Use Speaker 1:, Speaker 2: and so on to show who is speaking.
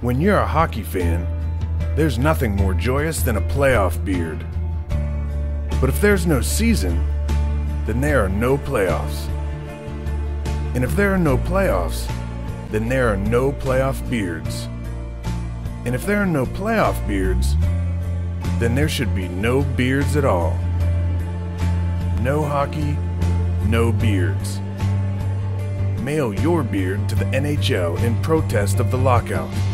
Speaker 1: When you're a hockey fan, there's nothing more joyous than a playoff beard. But if there's no season, then there are no playoffs. And if there are no playoffs, then there are no playoff beards. And if there are no playoff beards, then there should be no beards at all. No hockey, no beards. Mail your beard to the NHL in protest of the lockout.